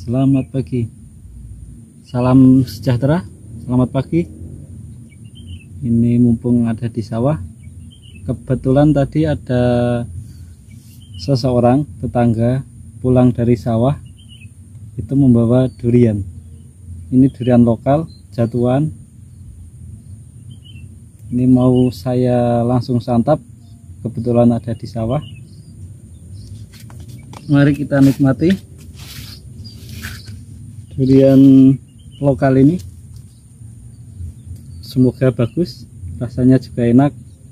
Selamat pagi, salam sejahtera, selamat pagi. Ini mumpung ada di sawah, kebetulan tadi ada seseorang tetangga pulang dari sawah itu membawa durian. Ini durian lokal jatuhan. Ini mau saya langsung santap, kebetulan ada di sawah. Mari kita nikmati durian lokal ini. Semoga bagus, rasanya juga enak.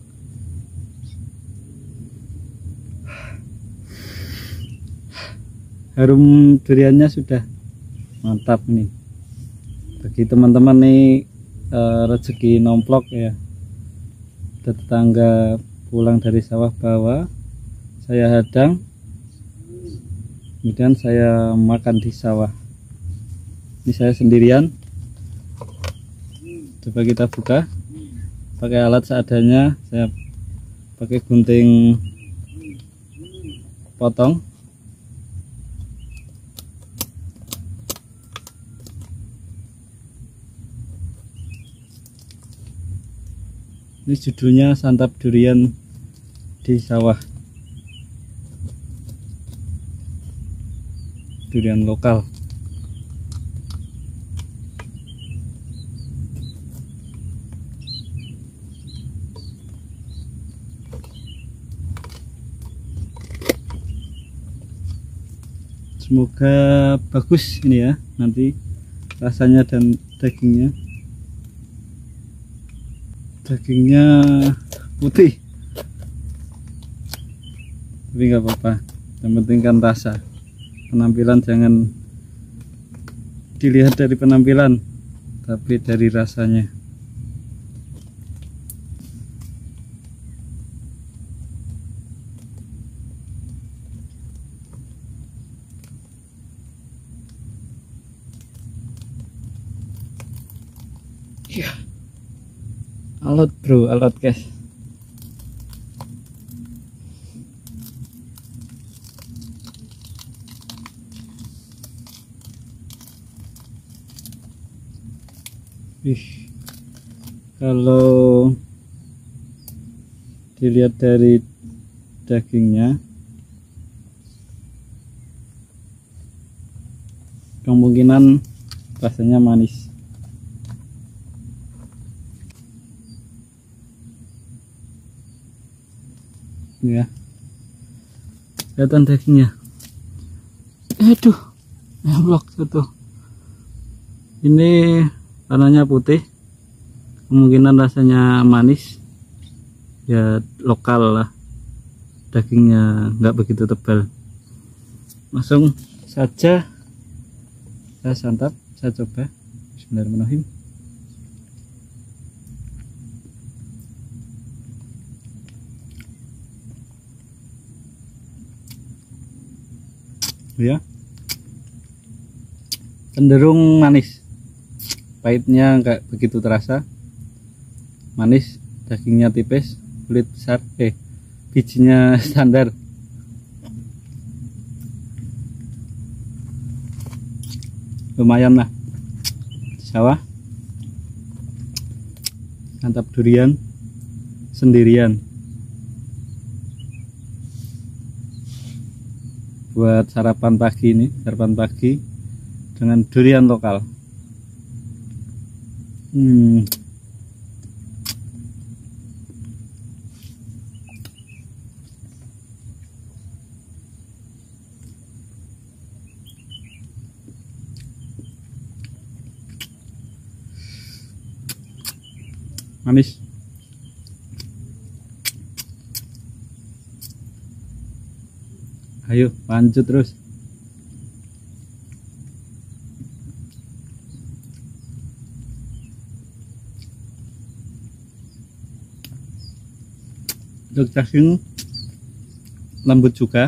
Harum duriannya sudah mantap nih. Bagi teman-teman nih rezeki nomplok ya, ada tetangga pulang dari sawah bawa, saya hadang, kemudian saya makan di sawah. Ini saya sendirian. Coba kita buka pakai alat seadanya. Saya pakai gunting potong. Ini judulnya santap durian di sawah, durian lokal. Semoga bagus ini ya, nanti rasanya dan dagingnya. Dagingnya putih, tapi nggak apa-apa, yang penting kan rasa. Penampilan jangan dilihat dari penampilan, tapi dari rasanya. Ya, alot bro, alot guys. Kalau dilihat dari dagingnya, kemungkinan rasanya manis. Ya, kelihatan dagingnya. Aduh, blok satu. Ini warnanya putih, kemungkinan rasanya manis. Ya lokal lah, dagingnya nggak begitu tebal. Langsung saja saya santap, saya coba. Bismillahirrahmanirrahim. Ya, cenderung manis, pahitnya nggak begitu terasa. Manis, dagingnya tipis, kulit besar, bijinya standar. Lumayan lah, sawah santap durian sendirian. Buat sarapan pagi ini, sarapan pagi dengan durian lokal. Manis. Ayo lanjut terus. Untuk daging lembut juga.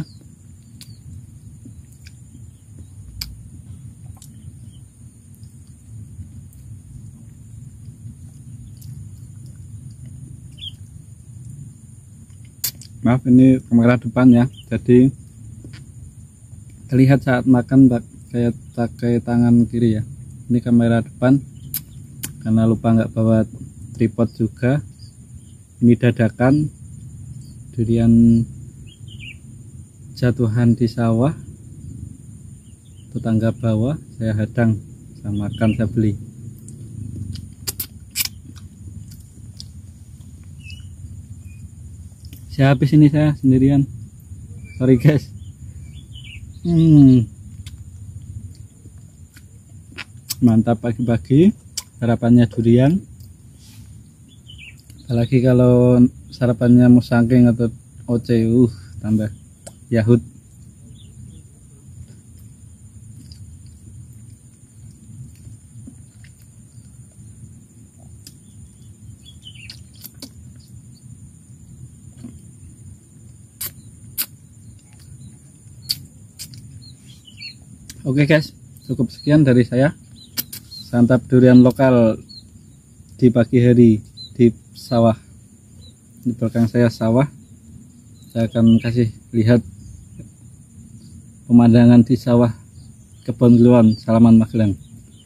Maaf, ini kamera depan ya, jadi terlihat saat makan pakai tangan kiri ya. Ini kamera depan karena lupa nggak bawa tripod juga. Ini dadakan durian jatuhan di sawah, tetangga bawah saya hadang, saya makan, saya beli. Saya habis ini, saya sendirian, sorry guys. Mantap pagi-pagi sarapannya durian, apalagi kalau sarapannya musangking atau oce, tambah yahut. Oke guys, cukup sekian dari saya. Santap durian lokal di pagi hari di sawah. Di belakang saya sawah. Saya akan kasih lihat pemandangan di sawah Kebon Gluon, Salaman Magelang.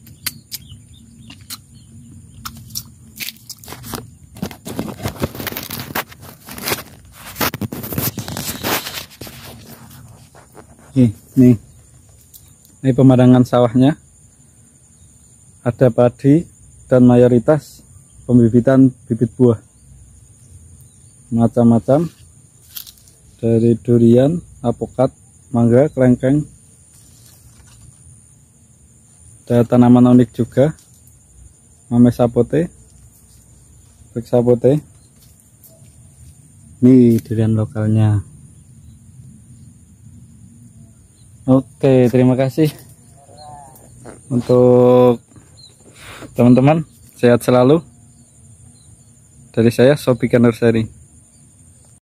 Nih. Ini pemandangan sawahnya, ada padi dan mayoritas pembibitan bibit buah macam-macam, dari durian, apokat, mangga, kelengkeng, ada tanaman unik juga, mame sapote, bek sapote. Ini durian lokalnya. Oke, terima kasih untuk teman-teman, sehat selalu. Dari saya, Sobikan Nursari.